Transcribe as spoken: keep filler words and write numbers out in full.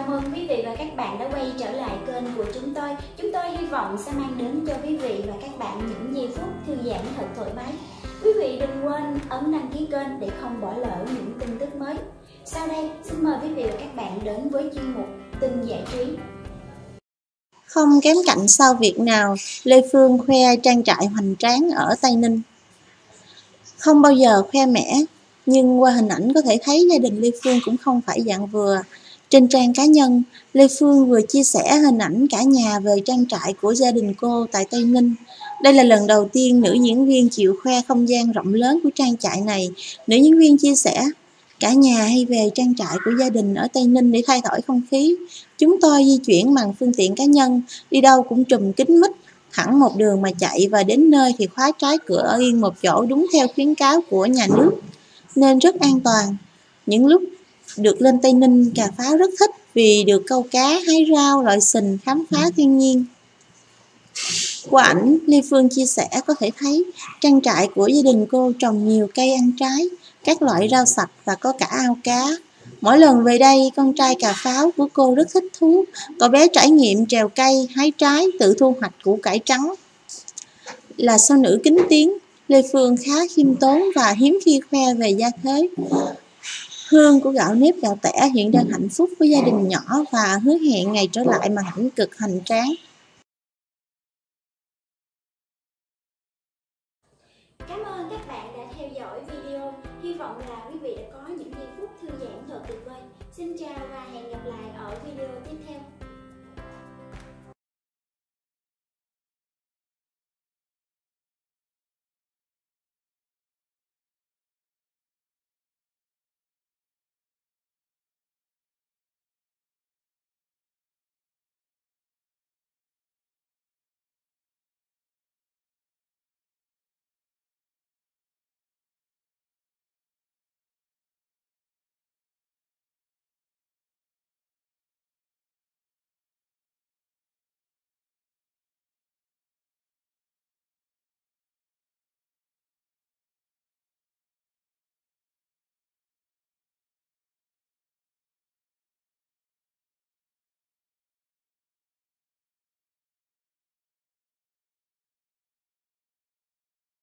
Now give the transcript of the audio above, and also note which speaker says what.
Speaker 1: mừng quý vị và các bạn đã quay trở lại kênh của chúng tôi. Chúng tôi hy vọng sẽ mang đến cho quý vị và các bạn những giây phút thư giãn thật thoải mái. Quý vị đừng quên ấn đăng ký kênh để không bỏ lỡ những tin tức mới. Sau đây, xin mời quý vị và các bạn đến với chuyên mục tin giải trí.
Speaker 2: Không kém cạnh sao Việt nào, Lê Phương khoe trang trại hoành tráng ở Tây Ninh. Không bao giờ khoe mẽ, nhưng qua hình ảnh có thể thấy gia đình Lê Phương cũng không phải dạng vừa. Trên trang cá nhân, Lê Phương vừa chia sẻ hình ảnh cả nhà về trang trại của gia đình cô tại Tây Ninh. Đây là lần đầu tiên nữ diễn viên chịu khoe không gian rộng lớn của trang trại này. Nữ diễn viên chia sẻ, cả nhà hay về trang trại của gia đình ở Tây Ninh để thay đổi không khí. Chúng tôi di chuyển bằng phương tiện cá nhân, đi đâu cũng trùm kín mít, thẳng một đường mà chạy, và đến nơi thì khóa trái cửa ở yên một chỗ đúng theo khuyến cáo của nhà nước, nên rất an toàn. Những lúc được lên Tây Ninh, Cà Pháo rất thích vì được câu cá, hái rau, lội sình, khám phá thiên nhiên. Qua ảnh, Lê Phương chia sẻ có thể thấy trang trại của gia đình cô trồng nhiều cây ăn trái, các loại rau sạch và có cả ao cá. Mỗi lần về đây, con trai Cà Pháo của cô rất thích thú. Cậu bé trải nghiệm trèo cây, hái trái, tự thu hoạch củ cải trắng. Là sao nữ kính tiếng, Lê Phương khá khiêm tốn và hiếm khi khoe về gia thế. Hương của gạo nếp gạo tẻ hiện đang hạnh phúc với gia đình nhỏ và hứa hẹn ngày trở lại màn ảnh cực hoành tráng.
Speaker 1: Cảm ơn các bạn đã theo dõi video. Hy vọng là quý vị đã có những giây phút thư giãn thật tuyệt vời. Xin chào và hẹn gặp lại ở video tiếp theo.